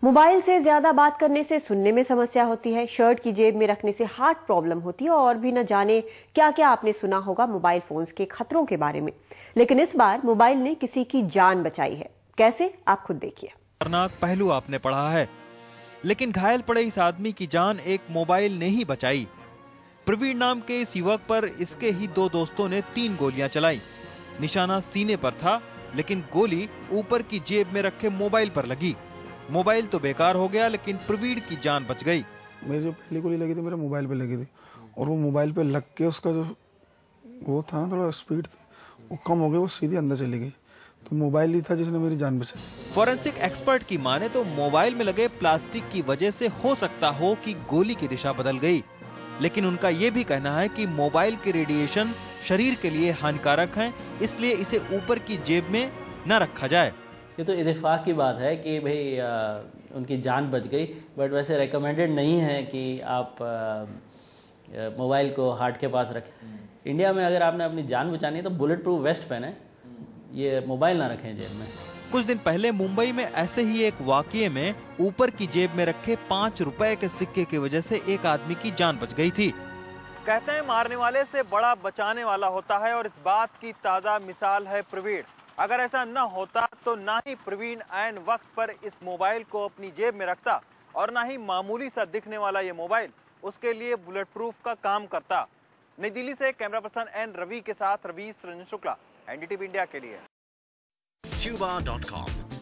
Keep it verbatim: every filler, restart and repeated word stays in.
Mobile से ज्यादा बात करने से सुनने में समस्या होती है, शर्ट की जेब में रखने से हार्ट प्रॉब्लम होती है और भी न जाने क्या क्या आपने सुना होगा मोबाइल फोन्स के खतरों के बारे में। लेकिन इस बार मोबाइल ने किसी की जान बचाई है। कैसे, आप खुद देखिए। खतरनाक पहलू आपने पढ़ा है, लेकिन घायल पड़े इस आदमी की जान एक मोबाइल ने ही बचाई। प्रवीण नाम के इस युवक पर इसके ही दो दोस्तों ने तीन गोलियां चलाई। निशाना सीने पर था, लेकिन गोली ऊपर की जेब में रखे मोबाइल पर लगी। मोबाइल तो बेकार हो गया, लेकिन प्रवीण की जान बच गई। मेरी जो पहली गोली लगी थी मेरे मोबाइल पे लगी थी, और वो मोबाइल पे लग के उसका जो वो था ना, थोड़ा स्पीड थी, वो कम हो गई, वो सीधी अंदर चली गई। तो मोबाइल ही था जिसने मेरी जान बचाई। फॉरेंसिक एक्सपर्ट की माने तो मोबाइल में लगे प्लास्टिक की वजह से हो सकता हो कि गोली की दिशा बदल गई, लेकिन उनका ये भी कहना है कि मोबाइल के रेडिएशन शरीर के लिए हानिकारक हैं, इसलिए इसे ऊपर की जेब में न रखा जाए। ये तो इत्तेफाक की बात है कि भाई आ, उनकी जान बच गई, बट वैसे रेकमेंडेड नहीं है कि आप मोबाइल को हार्ट के पास रखें। इंडिया में अगर आपने अपनी जान बचानी है तो बुलेट प्रूफ वेस्ट पहने, ये मोबाइल ना रखें जेब में। कुछ दिन पहले मुंबई में ऐसे ही एक वाकये में ऊपर की जेब में रखे पाँच रुपए के सिक्के की वजह से एक आदमी की जान बच गई थी। कहते हैं मारने वाले से बड़ा बचाने वाला होता है, और इस बात की ताजा मिसाल है प्रवीण। अगर ऐसा न होता तो ना ही प्रवीण ऐन वक्त पर इस मोबाइल को अपनी जेब में रखता, और ना ही मामूली सा दिखने वाला ये मोबाइल उसके लिए बुलेट प्रूफ का काम करता। नई दिल्ली से कैमरा पर्सन एन रवि के साथ रवीश रंजन शुक्ला, एनडीटीवी इंडिया के लिए। Tuba dot com